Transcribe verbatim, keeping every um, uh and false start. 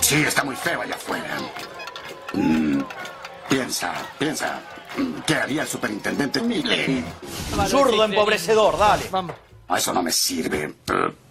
Sí, está muy feo allá afuera. Mm, piensa, piensa. ¿Qué haría el superintendente Mille? Zurdo empobrecedor, dale. Vamos. Eso no me sirve.